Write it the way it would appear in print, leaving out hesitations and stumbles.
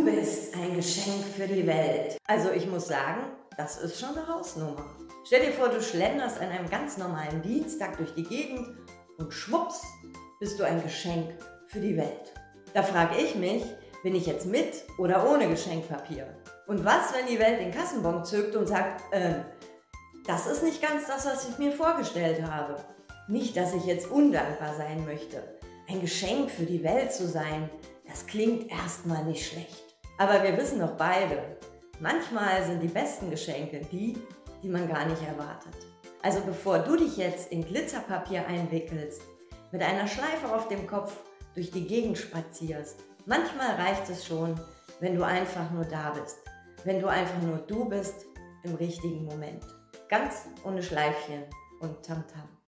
bist ein Geschenk für die Welt. Also ich muss sagen, das ist schon eine Hausnummer. Stell dir vor, du schlenderst an einem ganz normalen Dienstag durch die Gegend und schwupps, bist du ein Geschenk für die Welt. Da frage ich mich, bin ich jetzt mit oder ohne Geschenkpapier? Und was, wenn die Welt den Kassenbon zückt und sagt, das ist nicht ganz das, was ich mir vorgestellt habe. Nicht, dass ich jetzt undankbar sein möchte. Ein Geschenk für die Welt zu sein, das klingt erstmal nicht schlecht. Aber wir wissen doch beide, manchmal sind die besten Geschenke die man gar nicht erwartet. Also bevor du dich jetzt in Glitzerpapier einwickelst, mit einer Schleife auf dem Kopf durch die Gegend spazierst, manchmal reicht es schon, wenn du einfach nur da bist. Wenn du einfach nur du bist im richtigen Moment. Ganz ohne Schleifchen und Tamtam.